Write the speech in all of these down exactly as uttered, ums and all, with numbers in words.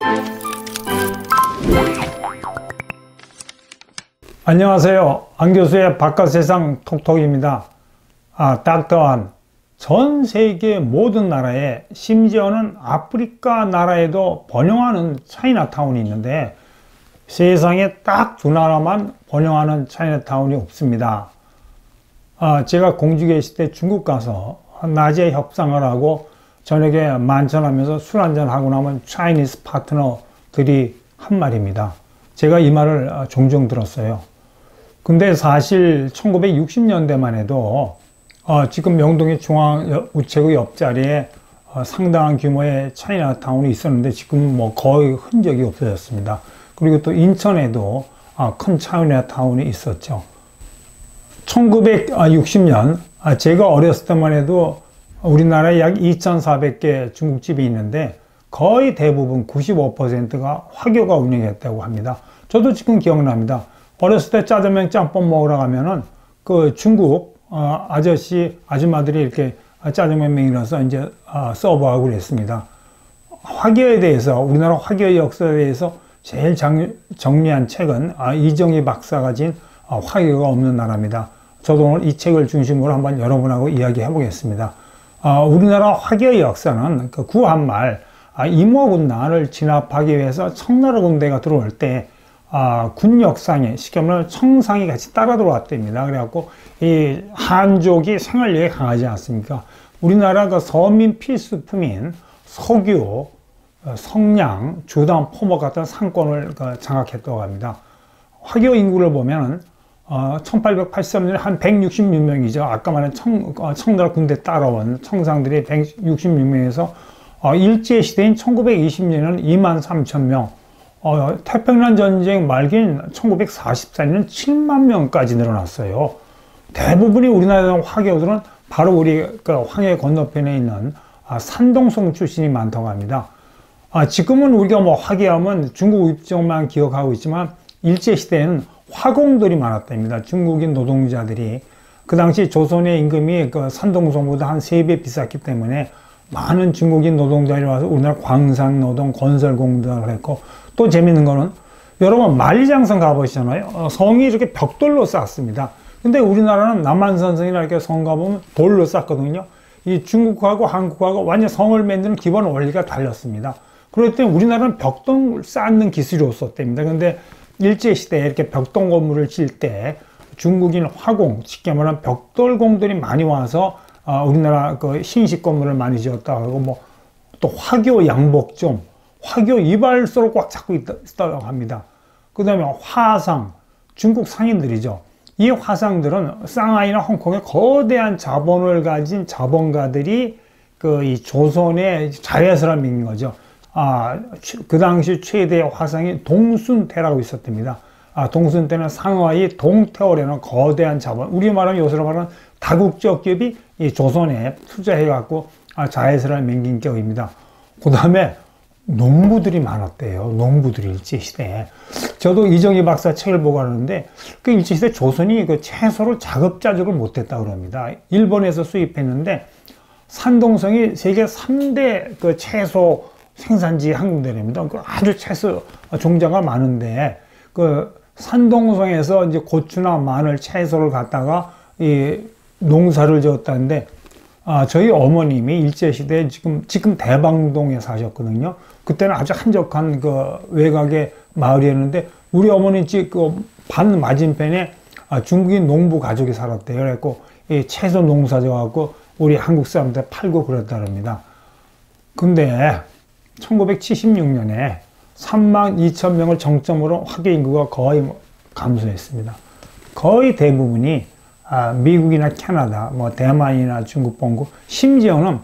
안녕하세요. 안 교수의 바깥세상 톡톡입니다. 아, 닥터 안. 전 세계 모든 나라에, 심지어는 아프리카 나라에도 번영하는 차이나타운이 있는데 세상에 딱 두 나라만 번영하는 차이나타운이 없습니다. 아, 제가 공주계 있을 때 중국 가서 낮에 협상을 하고 저녁에 만찬하면서 술 한잔 하고 나면 차이니스 파트너들이 한 말입니다. 제가 이 말을 종종 들었어요. 근데 사실 천구백육십 년대만 해도 어, 지금 명동의 중앙 우체국 옆자리에 어, 상당한 규모의 차이나타운이 있었는데 지금 뭐 거의 흔적이 없어졌습니다. 그리고 또 인천에도 어, 큰 차이나타운이 있었죠. 천구백육십 년 아, 제가 어렸을 때만 해도 우리나라에 약 이천사백 개 중국집이 있는데 거의 대부분 구십오 퍼센트가 화교가 운영했다고 합니다. 저도 지금 기억납니다. 어렸을 때 짜장면 짬뽕 먹으러 가면은 그 중국 어, 아저씨 아줌마들이 이렇게 짜장면 먹이면서 이제 어, 서브하고 그랬습니다. 화교에 대해서, 우리나라 화교의 역사에 대해서 제일 장, 정리한 책은 아, 이정희 박사가 진 어, 화교가 없는 나라입니다. 저도 오늘 이 책을 중심으로 한번 여러분하고 이야기해 보겠습니다. 어, 우리나라 화교의 역사는 그 구한말 아, 임오군난을 진압하기 위해서 청나라 군대가 들어올 때 아, 군역상에, 쉽게 말하면 청상이 같이 따라 들어왔답니다. 그래갖고 이 한족이 생활력이 강하지 않습니까? 우리나라 그 서민 필수품인 석유, 성냥, 주담, 포목 같은 상권을 그 장악했다고 합니다. 화교 인구를 보면 어, 천팔백팔십삼 년에 한 백육십육 명이죠. 아까 말한 청, 어, 청나라 군대 따라온 청상들이 백육십육 명에서 어, 일제시대인 천구백이십 년에는 이만 삼천 명, 어, 태평양 전쟁 말기인 천구백사십사 년은 칠만 명까지 늘어났어요. 대부분이 우리나라 화교들은 바로 우리 그 황해 건너편에 있는 아, 산동성 출신이 많다고 합니다. 아, 지금은 우리가 뭐 화교하면 중국 입장만 기억하고 있지만 일제시대에는 화공들이 많았답니다. 중국인 노동자들이. 그 당시 조선의 임금이 그 산동성보다 한 세 배 비쌌기 때문에 많은 중국인 노동자들이 와서 우리나라 광산 노동, 건설 공장을 했고, 또 재밌는 거는 여러분 만리장성 가보시잖아요. 어, 성이 이렇게 벽돌로 쌓습니다. 근데 우리나라는 남한산성이나 이렇게 성 가보면 돌로 쌓거든요. 이 중국하고 한국하고 완전 성을 만드는 기본 원리가 달렸습니다. 그렇기 때문에 우리나라는 벽돌 쌓는 기술이 없었답니다. 근데 일제시대에 이렇게 벽돌 건물을 질 때 중국인 화공, 쉽게 말하면 벽돌공들이 많이 와서 어, 우리나라 그 신식 건물을 많이 지었다고 하고, 뭐 또 화교 양복점, 화교 이발소를 꽉 잡고 있다고 합니다. 그 다음에 화상, 중국 상인들이죠. 이 화상들은 상하이나 홍콩의 거대한 자본을 가진 자본가들이 그 이 조선의 자회사를 믿는 거죠. 아, 그 당시 최대의 화상이 동순태라고 있었답니다. 아, 동순태는 상하이 동태월에는 거대한 자본, 우리 말하면 요새로 말하는 다국적 기업이 이 조선에 투자해갖고 아, 자회사를 맹긴 격입니다. 그 다음에 농부들이 많았대요. 농부들이 일제시대에. 저도 이정희 박사 책을 보고 하는데 그 일제시대 조선이 그 채소를 자급자족을 못했다고 그럽니다. 일본에서 수입했는데 산동성이 세계 삼 대 그 채소 생산지 한 군데랍니다. 그 아주 채소 종자가 많은데 그 산동성에서 이제 고추나 마늘, 채소를 갖다가 이 농사를 지었다는데, 아, 저희 어머님이 일제시대에 지금, 지금 대방동에 사셨거든요. 그때는 아주 한적한 그 외곽의 마을이었는데, 우리 어머니 집 그 반 맞은편에 아, 중국인 농부 가족이 살았대요. 그래갖고, 이 채소 농사 지어갖고, 우리 한국 사람들 팔고 그랬다랍니다. 근데, 천구백칠십육 년에 삼만 이천 명을 정점으로 화교 인구가 거의 감소했습니다. 거의 대부분이 아, 미국이나 캐나다, 뭐 대만이나 중국 본국, 심지어는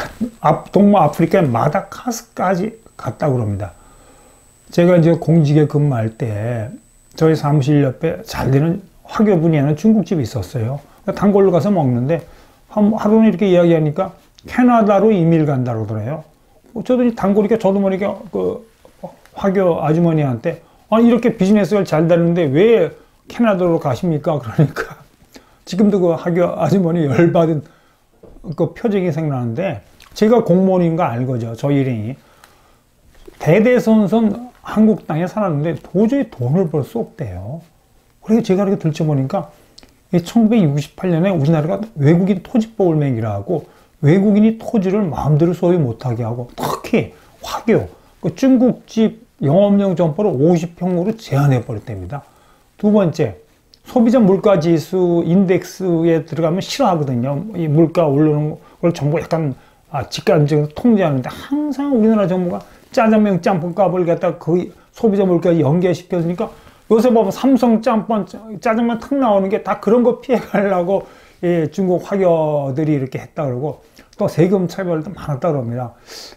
동부 아프리카의 마다가스까지 갔다고 그럽니다. 제가 이제 공직에 근무할 때 저희 사무실 옆에 잘 되는 화교 분야는 중국집이 있었어요. 단골로 가서 먹는데 하루는 이렇게 이야기하니까 캐나다로 이민을 간다고 그러더래요. 저도 단골이니까 저도 모르니까 그 화교 아주머니한테 아니 이렇게 비즈니스가 잘 되는데 왜 캐나다로 가십니까? 그러니까 지금도 그 화교 아주머니 열받은 그 표정이 생각나는데, 제가 공무원인 거 알거죠. 저 일행이. 대대손손 한국 땅에 살았는데 도저히 돈을 벌 수 없대요. 그래서 제가 이렇게 들춰보니까 천구백육십팔 년에 우리나라가 외국인 토지법을 맹기라고 외국인이 토지를 마음대로 소유 못하게 하고 특히 화교, 그 중국집 영업용 점포를 오십 평으로 제한해 버렸답니다. 두 번째, 소비자 물가지수 인덱스에 들어가면 싫어하거든요. 이 물가 오르는 걸 정부 약간 아, 직간접으로 통제하는데 항상 우리나라 정부가 짜장면 짬뽕 값을 갖다 그 소비자 물가에 연계시켜주니까 요새 보면 삼성 짬뽕 짜장면 탁 나오는 게 다 그런 거 피해 가려고 예, 중국 화교들이 이렇게 했다 그러고 또 세금 차별도 많았다 그럽니다.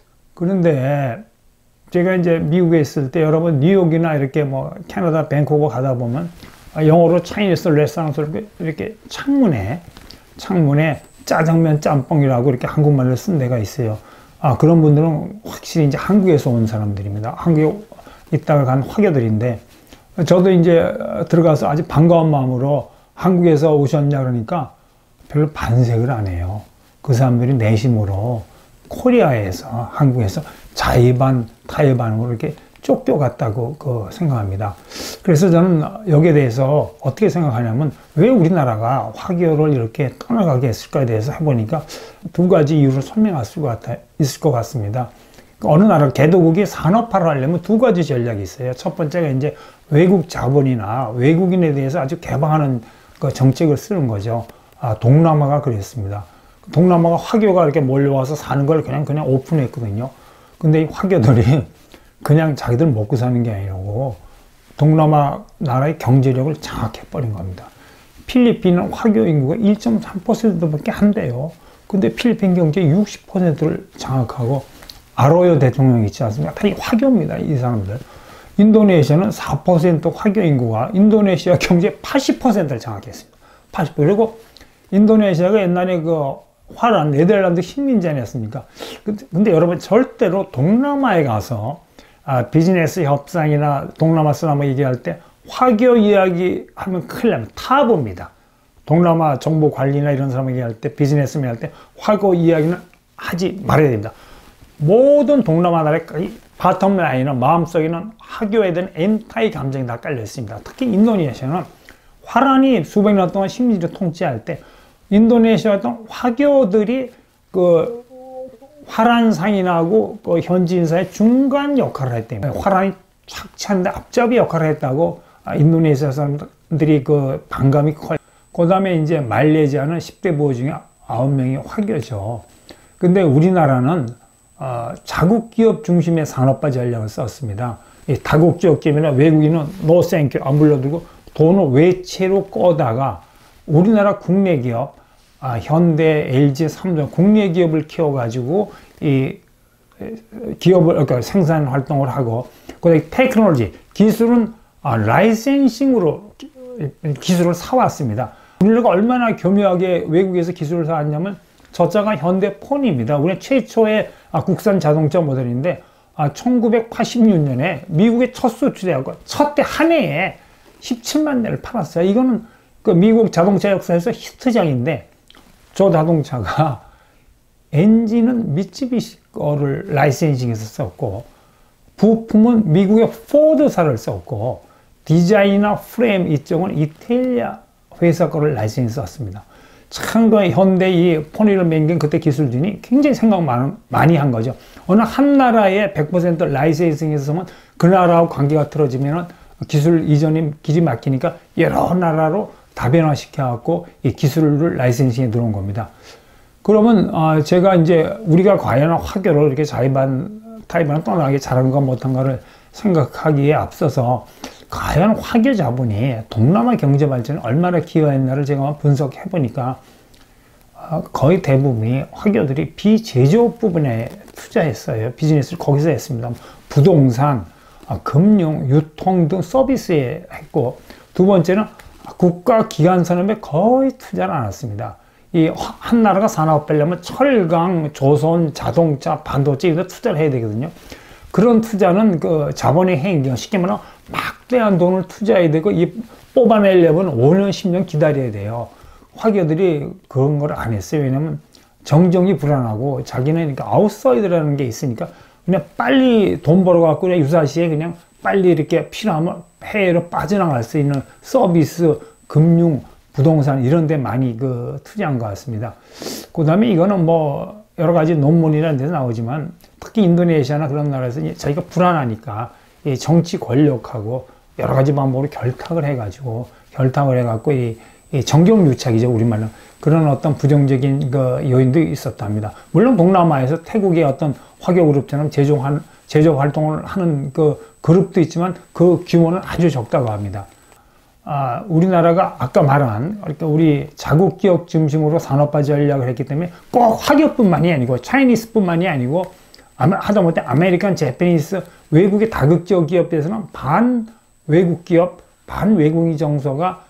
그런데 제가 이제 미국에 있을 때 여러분 뉴욕이나 이렇게 뭐 캐나다 밴쿠버 가다 보면 영어로 차이니스 레스토랑에서 이렇게, 이렇게 창문에 창문에 짜장면 짬뽕이라고 이렇게 한국말로 쓴 데가 있어요. 아, 그런 분들은 확실히 이제 한국에서 온 사람들입니다. 한국에 있다가 간 화교들인데 저도 이제 들어가서 아주 반가운 마음으로 한국에서 오셨냐 그러니까 별로 반색을 안 해요. 그 사람들이 내심으로 코리아에서 한국에서 자의반 타의반으로 이렇게 쫓겨갔다고 그 생각합니다. 그래서 저는 여기에 대해서 어떻게 생각하냐면 왜 우리나라가 화교를 이렇게 떠나가게 했을까에 대해서 해보니까 두 가지 이유를 설명할 수가 있을 것 같습니다. 어느 나라 개도국이 산업화를 하려면 두 가지 전략이 있어요. 첫 번째가 이제 외국 자본이나 외국인에 대해서 아주 개방하는 그 정책을 쓰는 거죠. 아, 동남아가 그랬습니다. 동남아가 화교가 이렇게 몰려와서 사는 걸 그냥 그냥 오픈했거든요. 근데 이 화교들이 그냥 자기들 먹고 사는 게 아니고 동남아 나라의 경제력을 장악해버린 겁니다. 필리핀은 화교 인구가 일 점 삼 퍼센트밖에 안 돼요. 근데 필리핀 경제 육십 퍼센트를 장악하고 아로요 대통령이 있지 않습니까? 다 이 화교입니다. 이 사람들. 인도네시아는 사 퍼센트 화교 인구가 인도네시아 경제 팔십 퍼센트를 장악했습니다. 팔십 퍼센트. 그리고 인도네시아가 옛날에 그 화란 네덜란드 식민지 아니었습니까? 근데, 근데 여러분 절대로 동남아에 가서 아, 비즈니스 협상이나 동남아 사람 얘기할 때 화교 이야기 하면 큰일 납니다. 타부입니다. 동남아 정보 관리나 이런 사람 얘기할 때 비즈니스맨 할 때 화교 이야기는 하지 말아야 됩니다. 모든 동남아 나라의 바텀 라인은 마음속에는 화교에 대한 엔타이 감정이 다 깔려 있습니다. 특히 인도네시아는 화란이 수백 년 동안 식민지를 통치할 때 인도네시아였던 화교들이 그 화란상인하고 그 현지 인사의 중간 역할을 했대요. 화란이 착취하는데 앞잡이 역할을 했다고 인도네시아 사람들이 그 반감이 커요. 그 다음에 이제 말레이시아는 십 대 부호 중에 아홉 명이 화교죠. 근데 우리나라는 어, 자국 기업 중심의 산업화 전략을 썼습니다. 이 다국적 기업이나 외국인은 노 땡큐 안 불러두고 돈을 외채로 꺼다가 우리나라 국내 기업 아, 현대, 엘지, 삼성 국내 기업을 키워가지고 이 기업을 그러니까 생산 활동을 하고 그다음에 테크놀로지 기술은 아, 라이센싱으로 기술을 사왔습니다. 우리나라가 얼마나 교묘하게 외국에서 기술을 사왔냐면 저자가 현대폰입니다. 우리 최초의 아, 국산 자동차 모델인데 아, 천구백팔십육 년에 미국에 첫 수출해갖고 첫 대 한 해에 십칠만 대를 팔았어요. 이거는 그 미국 자동차 역사에서 히트작인데 저 자동차가 엔진은 미쓰비시 거를 라이센싱해서 썼고 부품은 미국의 포드사를 썼고 디자인이나 프레임 이쪽은 이탈리아 회사 거를 라이센싱 썼습니다. 참 그 현대 이 폰을 맹긴 그때 기술진이 굉장히 생각 많, 많이 한 거죠. 어느 한 나라에 백 퍼센트 라이센싱해서 그 나라하고 관계가 틀어지면 기술 이전이 길이 막히니까 여러 나라로 다변화시켜갖고 이 기술을 라이센싱에 들어온 겁니다. 그러면 어 제가 이제 우리가 과연 화교를 이렇게 자의반 타의반을 떠나게 잘한가 못한가를 생각하기에 앞서서 과연 화교 자본이 동남아 경제 발전에 얼마나 기여했나를 제가 분석해 보니까 어 거의 대부분이 화교들이 비제조업 부분에 투자했어요. 비즈니스를 거기서 했습니다. 부동산, 어 금융, 유통 등 서비스에 했고 두 번째는 국가 기관 산업에 거의 투자를 안 했습니다. 이 한 나라가 산업화하려면 철강, 조선, 자동차, 반도체 이런 투자를 해야 되거든요. 그런 투자는 그 자본의 행위경 쉽게 말하면 막대한 돈을 투자해야 되고 이 뽑아내려면 오 년, 십 년 기다려야 돼요. 화교들이 그런 걸 안 했어요. 왜냐면 정정이 불안하고 자기는 그러니까 아웃사이드라는 게 있으니까 그냥 빨리 돈 벌어갖고 그냥 유사시에 그냥 빨리 이렇게 필요하면 해외로 빠져나갈 수 있는 서비스, 금융, 부동산 이런 데 많이 그 투자한 것 같습니다. 그 다음에 이거는 뭐 여러 가지 논문이라는 데서 나오지만 특히 인도네시아나 그런 나라에서 자기가 불안하니까 이 정치 권력하고 여러 가지 방법으로 결탁을 해가지고 결탁을 해갖고 이, 이 정경유착이죠, 우리말로. 그런 어떤 부정적인 그 요인도 있었답니다. 물론 동남아에서 태국의 어떤 화교 그룹처럼 제조, 제조 활동을 하는 그 그룹도 있지만 그 규모는 아주 적다고 합니다. 아, 우리나라가 아까 말한, 그러니까 우리 자국 기업 중심으로 산업화 전략을 했기 때문에 꼭 화교뿐만이 아니고 차이니스뿐만이 아니고 하다못해 아메리칸, 제페니스 외국의 다국적 기업에서는 반 외국 기업, 반 외국인 정서가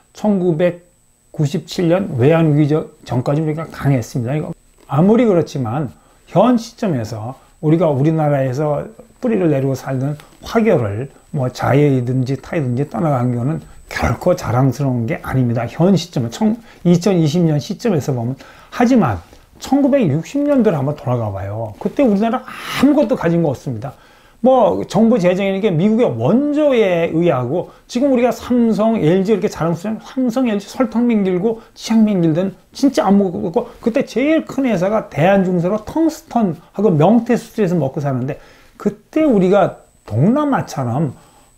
천구백구십칠 년 외환위기 전까지 우리가 강했습니다. 아무리 그렇지만 현 시점에서 우리가 우리나라에서 뿌리를 내리고 살던 화교를 뭐 자해이든지 타이든지 떠나간 거는 결코 자랑스러운 게 아닙니다. 현 시점에 이천이십 년 시점에서 보면. 하지만 천구백육십 년도를 한번 돌아가 봐요. 그때 우리나라 아무것도 가진 거 없습니다. 뭐 정부 재정이라는 게 미국의 원조에 의하고 지금 우리가 삼성, 엘지 이렇게 자랑스러운 삼성, 엘지 설탕 길고 치약 길든 진짜 아무것도 없고, 그때 제일 큰 회사가 대한중서로 텅스턴하고 명태 수출해서 먹고 사는데, 그때 우리가 동남아처럼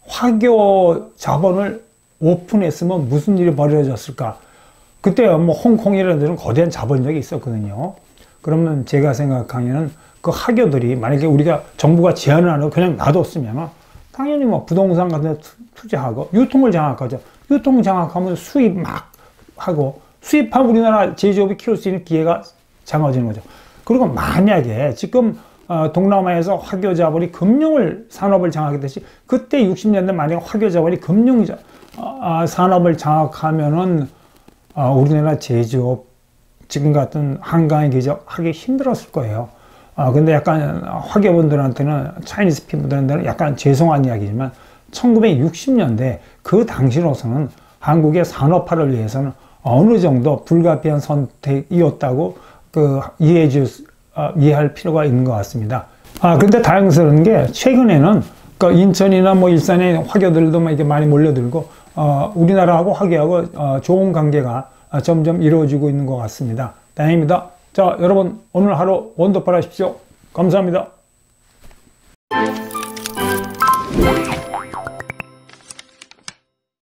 화교 자본을 오픈했으면 무슨 일이 벌어졌을까? 그때 뭐 홍콩이라는 데는 거대한 자본력이 있었거든요. 그러면 제가 생각하기에는 그 화교들이 만약에 우리가 정부가 제한을 안 하고 그냥 놔뒀으면 당연히 뭐 부동산 같은 데 투자하고 유통을 장악하죠. 유통 장악하면 수입 막 하고, 수입하면 우리나라 제조업이 키울 수 있는 기회가 장아지는 거죠. 그리고 만약에 지금 어, 동남아에서 화교 자본이 금융을 산업을 장악했듯이 그때 육십 년대 만약에 화교 자본이 금융 어, 산업을 장악하면은 어, 우리나라 제조업 지금 같은 한강의 기적 하기 힘들었을 거예요. 아, 근데 약간 화교분들한테는, 차이니스 피부들한테는 약간 죄송한 이야기지만 천구백육십 년대 그 당시로서는 한국의 산업화를 위해서는 어느 정도 불가피한 선택이었다고 그 이해해 줄, 어, 이해할 필요가 있는 것 같습니다. 아, 근데 다행스러운 게 최근에는 그 인천이나 뭐 일산에 화교들도 막 이렇게 많이 몰려들고, 어, 우리나라하고 화교하고 어, 좋은 관계가 점점 이루어지고 있는 것 같습니다. 다행입니다. 자, 여러분 오늘 하루 원더풀 하십시오. 감사합니다.